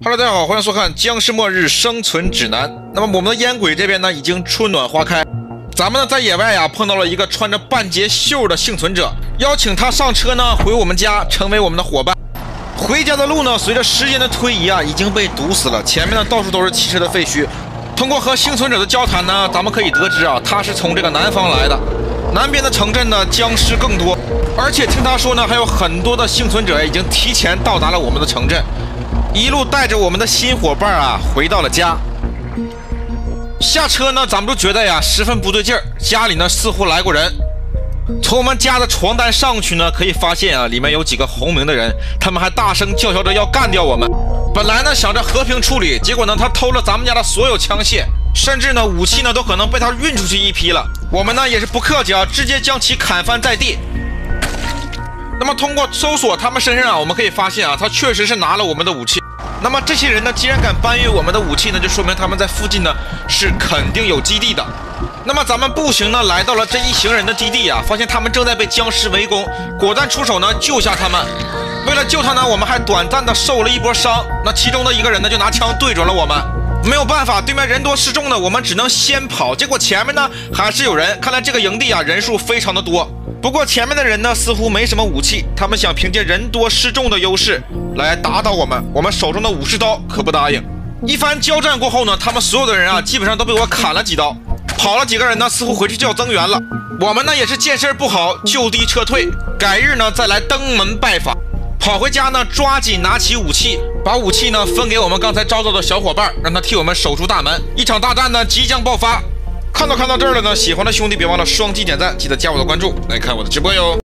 Hello， 大家好，欢迎收看《僵尸末日生存指南》。那么我们的烟鬼这边呢，已经春暖花开。咱们呢在野外呀碰到了一个穿着半截袖的幸存者，邀请他上车呢回我们家，成为我们的伙伴。回家的路呢，随着时间的推移啊，已经被堵死了。前面呢到处都是汽车的废墟。通过和幸存者的交谈呢，咱们可以得知啊，他是从这个南方来的。南边的城镇呢，僵尸更多，而且听他说呢，还有很多的幸存者已经提前到达了我们的城镇。一路带着我们的新伙伴啊，回到了家。下车呢，咱们都觉得呀，十分不对劲儿。家里呢，似乎来过人。从我们家的床单上去呢，可以发现啊，里面有几个红名的人，他们还大声叫嚣着要干掉我们。本来呢，想着和平处理，结果呢，他偷了咱们家的所有枪械，甚至呢，武器呢，都可能被他运出去一批了。我们呢，也是不客气啊，直接将其砍翻在地。那么通过搜索他们身上啊，我们可以发现啊，他确实是拿了我们的武器。那么这些人呢，既然敢搬运我们的武器呢，就说明他们在附近呢是肯定有基地的。那么咱们步行呢来到了这一行人的基地啊，发现他们正在被僵尸围攻，果断出手呢救下他们。为了救他呢，我们还短暂的受了一波伤。那其中的一个人呢就拿枪对准了我们，没有办法，对面人多势众呢，我们只能先跑。结果前面呢还是有人，看来这个营地啊人数非常的多。不过前面的人呢似乎没什么武器，他们想凭借人多势众的优势来打倒我们。我们手中的武士刀可不答应。一番交战过后呢，他们所有的人啊基本上都被我砍了几刀。跑了几个人呢，似乎回去就要增援了。我们呢也是见势不好，就地撤退，改日呢再来登门拜访。跑回家呢，抓紧拿起武器，把武器呢分给我们刚才招到的小伙伴，让他替我们守住大门。一场大战呢即将爆发。看到这儿了呢，喜欢的兄弟别忘了双击点赞，记得加我的关注来看我的直播哟。